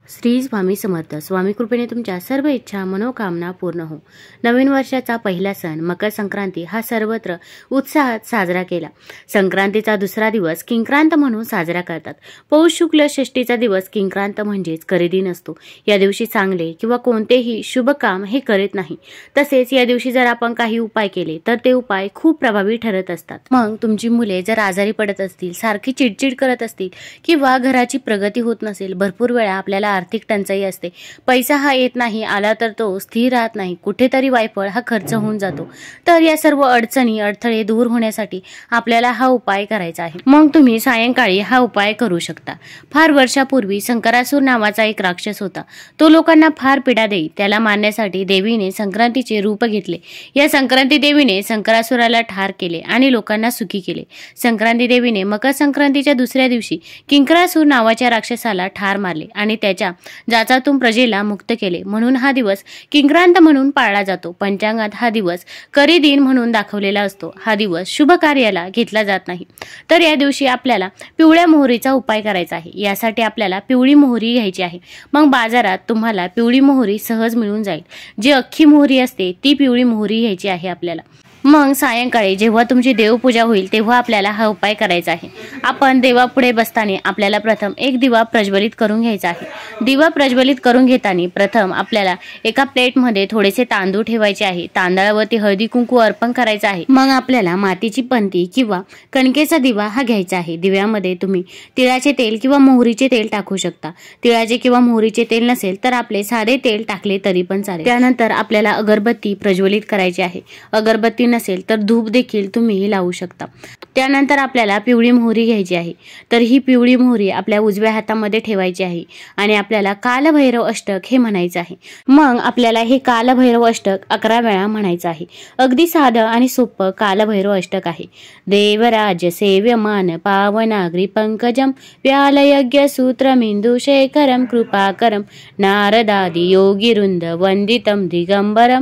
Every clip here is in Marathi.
श्री स्वामी समर्थ. स्वामी कृपेने तुमच्या सर्व इच्छा मनोकामना पूर्ण हो. नवीन वर्षाचा पहिला सण मकर संक्रांती हा सर्वत्र उत्साहात साजरा केला. संक्रांतीचा दुसरा दिवस किंक्रांत म्हणून साजरा करतात. पौष शुक्ल षष्टीचा दिवस किंक्रांत म्हणजेच करीदिन असतो. या दिवशी चांगले किंवा कोणतेही शुभ काम हे करीत नाही. तसेच या दिवशी जर आपण काही उपाय केले तर ते उपाय खूप प्रभावी ठरत असतात. मग तुमची मुले जर आजारी पडत असतील, सारखी चिडचिड करत असतील किंवा घराची प्रगती होत नसेल, भरपूर वेळा आपल्याला आर्थिक टंचाई असते, पैसा हा येत नाही, आला तर तो स्थिर राहत नाही, कुठेतरी वायफळ हा खर्च होऊन जातो, तर या सर्व अडचणी अडथळे दूर होण्यासाठी आपल्याला हा उपाय करायचा आहे. मग तुम्ही सायंकाळी हा उपाय करू शकता. फार वर्षापूर्वी संकरासूर नावाचा एक राक्षस होता. तो लोकांना फार पीडा देई. त्याला मारण्यासाठी देवीने संक्रांतीचे रूप घेतले. या संक्रांती देवीने संकरासुराला ठार केले आणि लोकांना सुखी केले. संक्रांती देवीने मकर संक्रांतीच्या दुसऱ्या दिवशी किंक्रासूर नावाच्या राक्षसाला ठार मारले आणि त्याच्या जाचातून प्रजेला मुक्त केले. म्हणून हा दिवस किंक्रांत म्हणून पाळला जातो. पंचांगात हा दिवस करीदिन म्हणून दाखवलेला असतो. हा दिवस शुभ कार्याला घेतला जात नाही. तर या दिवशी आपल्याला पिवळ्या मोहरीचा उपाय करायचा आहे. यासाठी आपल्याला पिवळी मोहरी घ्यायची आहे. मग बाजारात तुम्हाला पिवळी मोहरी सहज मिळून जाईल. जी अख्खी मोहरी असते ती पिवळी मोहरी घ्यायची आहे आपल्याला. मग सायंकाळी जेव्हा तुमची देवपूजा होईल तेव्हा आपल्याला हा उपाय करायचा आहे. आपण देवापुढे बसताना आपल्याला प्रथम एक दिवा प्रज्वलित करून घ्यायचा आहे. दिवा प्रज्वलित करून घेताना प्रथम आपल्याला एका प्लेटमध्ये थोडेसे तांदूळ ठेवायचे आहे. तांदळावरती हळदी कुंकू अर्पण करायचं आहे. मग आपल्याला मातीची पंती किंवा कणकेचा दिवा हा घ्यायचा आहे. दिव्यामध्ये तुम्ही तिळाचे तेल किंवा मोहरीचे तेल टाकू शकता. तिळाचे किंवा मोहरीचे तेल नसेल तर आपले साधे तेल टाकले तरी पण चालेल. त्यानंतर आपल्याला अगरबत्ती प्रज्वलित करायची आहे. अगरबत्ती नसेल तर धूप देखील तुम्ही लावू शकता. त्यानंतर आपल्याला पिवळी मोहरी घ्यायची आहे. तर ही पिवळी मोहरी आपल्या उजव्या हातामध्ये ठेवायची आहे आणि आपल्याला कालभैरव अष्टक हे म्हणायचं आहे. मग आपल्याला हे कालभैरव अष्टक 11 वेळा म्हणायचं आहे. अगदी साधं आणि सोपं कालभैरव अष्टक आहे. देवराज सेव्यमान पावनाग्री पंकजम व्यालयज्ञ सूत्रमिंदु शेखरम कृपाकरम नारदादि योगिवृंद वंदितम दिगंबरम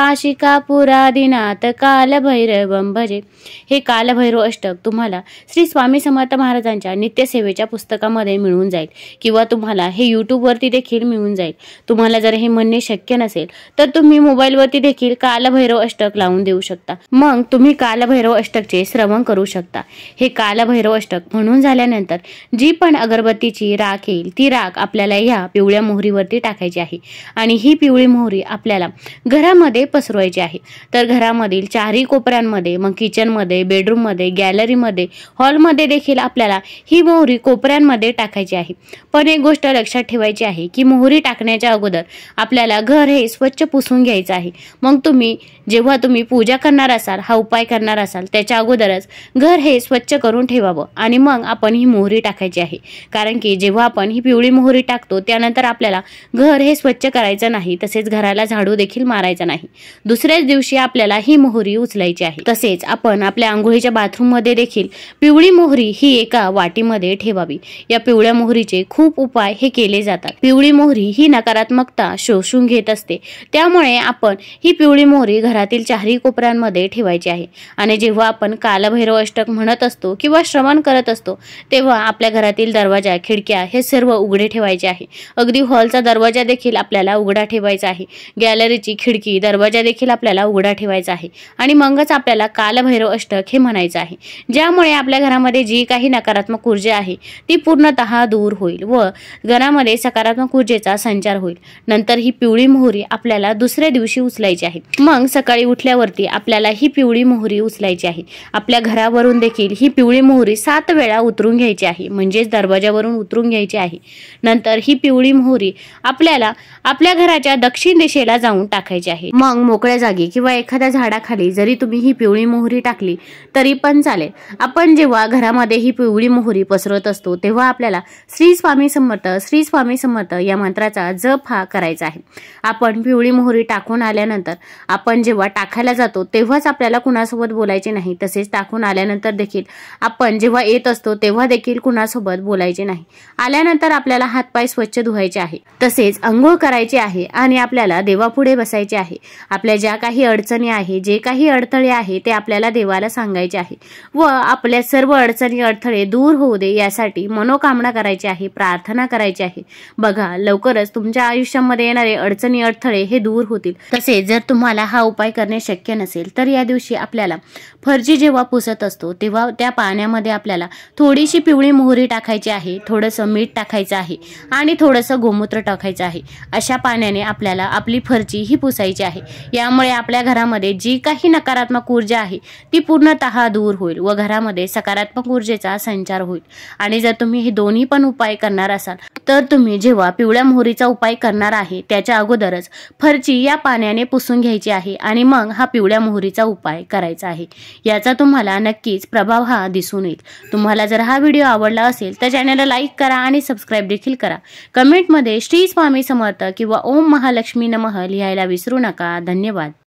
काशिकापुरादिनाथ कालभैरवं भजे. हे कालभैरव अष्टक तुम्हाला श्री स्वामी समर्थ महाराजांच्या नित्यसेवेच्या पुस्तकामध्ये मिळून जाईल किंवा तुम्हाला हे YouTube वरती देखील मिळून जाईल. तुम्हाला जर हे म्हणणे शक्य नसेल तर तुम्ही मोबाईलवरती देखील कालभैरव अष्टक लावून देऊ शकता. मग तुम्ही कालभैरव अष्टकचे श्रवण करू शकता. हे कालभैरव अष्टक म्हणून झाल्यानंतर जी पण अगरबत्तीची राख येईल ती राख आपल्याला ह्या पिवळ्या मोहरीवरती टाकायची आहे आणि ही पिवळी मोहरी आपल्याला घरामध्ये पसरवायची आहे. तर घरामधील चारही कोपऱ्यांमध्ये, मग किचनमध्ये, बेडरूममध्ये, गॅलरीमध्ये, हॉलमध्ये देखील आपल्याला ही मोहरी कोपऱ्यांमध्ये टाकायची आहे. पण एक गोष्ट लक्षात ठेवायची आहे की मोहरी टाकण्याच्या अगोदर आपल्याला घर हे स्वच्छ पुसून घ्यायचं आहे. मग जेव्हा तुम्ही पूजा करणार असाल, हा उपाय करणार असाल, त्याच्या अगोदरच घर हे स्वच्छ करून ठेवावं आणि मग आपण ही मोहरी टाकायची आहे. कारण की जेव्हा आपण ही पिवळी मोहरी टाकतो त्यानंतर आपल्याला घर हे स्वच्छ करायचं नाही, तसेच घराला झाडू देखील मारायचा नाही. दुसऱ्याच दिवशी आपल्याला ही मोहरी उचलायची आहे. तसेच आपण आपल्या आंघोळीच्या बाथरूम मध्ये देखील पिवळी मोहरी ही एका वाटीमध्ये ठेवावी. या पिवळ्या मोहरीचे खूप उपाय हे केले जातात. पिवळी मोहरी ही नकारात्मकता शोषून घेत असते. त्यामुळे आपण ही पिवळी मोहरी घरातील चारही कोपऱ्यांमध्ये ठेवायची आहे. आणि जेव्हा आपण कालभैरव अष्टक म्हणत असतो किंवा श्रवण करत असतो तेव्हा आपल्या घरातील दरवाजा, खिडक्या हे सर्व उघडे ठेवायचे आहे. अगदी हॉलचा दरवाजा देखील आपल्याला उघडा ठेवायचा आहे. गॅलरीची खिडकी, दरवाजा देखील आपल्याला उघडा ठेवायचा आहे. आणि मगच आपल्याला कालभैरव अष्टक हे म्हणायचं आहे. ज्यामुळे आपल्या घरामध्ये जी काही नकारात्मक ऊर्जा आहे ती पूर्णतः दूर होईल व घरामध्ये सकारात्मक ऊर्जेचा संचार होईल. नंतर ही पिवळी मोहरी आपल्याला दुसऱ्या दिवशी उचलायची आहे. मग सकाळी उठल्यावरती आपल्याला ही पिवळी मोहरी उचलायची आहे. आपल्या घरावरून देखील ही पिवळी मोहरी 7 वेळा उतरून घ्यायची आहे, म्हणजेच दरवाजावरून उतरून घ्यायची आहे. नंतर ही पिवळी मोहरी आपल्याला आपल्या घराच्या दक्षिण दिशेला जाऊन टाकायची आहे. मग मोकळ्या जागी किंवा एखाद्या झाडाखाली जरी तुम्ही ही पिवळी मोहरी टाकली तरी पण चालेल. आपण जेव्हा घरामध्ये ही पिवळी मोहरी पसरवत असतो तेव्हा आपल्याला श्री स्वामी समर्थ, श्री स्वामी समर्थ या मंत्राचा जप हा करायचा आहे. आपण पिवळी मोहरी टाकून आल्यानंतर आपण जेव्हा टाकायला जातो तेव्हाच आपल्याला कुणासोबत बोलायचे नाही. तसेच टाकून आल्यानंतर देखील आपण जेव्हा येत असतो तेव्हा देखील कुणासोबत बोलायचे नाही. आल्यानंतर आपल्याला हातपाय स्वच्छ धुवायचे आहे. तसेच अंघोळ करायची आहे आणि आपल्याला देवापुढे बसायचे आहे. आपल्या ज्या काही अडचणी आहे, जे काही काही अडथळे आहे ते आपल्याला देवाला सांगायचे आहे व आपल्या सर्व अडचणी अडथळे दूर होऊ दे यासाठी मनोकामना करायची आहे, प्रार्थना करायची आहे। बघा, लवकरच तुमच्या आयुष्यामध्ये येणारे अडचणी अडथळे हे दूर होतील। तसे जर तुम्हाला हा उपाय करणे शक्य नसेल तर या दिवशी आपल्याला फरची जेव्हा पुसत असतो तेव्हा त्या पाण्यामध्ये आपल्याला थोडीशी पिवळी मोहरी टाकायची आहे, थोडंसं मीठ टाकायचं आहे आणि थोडंसं गोमूत्र टाकायचं आहे। अशा पाण्याने आपल्याला आपली फरची ही पुसायची आहे। यामुळे आपल्या घरामध्ये जी काही नकारात्मक ऊर्जा आहे ती पूर्णतः दूर होईल व घरामध्ये सकारात्मक ऊर्जेचा संचार होईल। आणि जर तुम्ही हे दोन्ही पण उपाय करणार असाल तर तुम्ही जेव्हा पिवळ्या मोहरीचा उपाय करणार आहे त्याच्या अगोदरच फरची या पाण्याने पुसून घ्यायची आहे आणि मग हा पिवळ्या मोहरीचा उपाय करायचा आहे। याचा तुम्हाला नक्कीच प्रभाव हा दिसून येईल। तुम्हाला जर हा व्हिडिओ आवडला असेल तर चॅनलला लाईक करा आणि सबस्क्राईब देखील करा। कमेंटमध्ये श्री स्वामी समर्थ किंवा ओम महालक्ष्मी नमः लिहायला विसरू नका। धन्यवाद।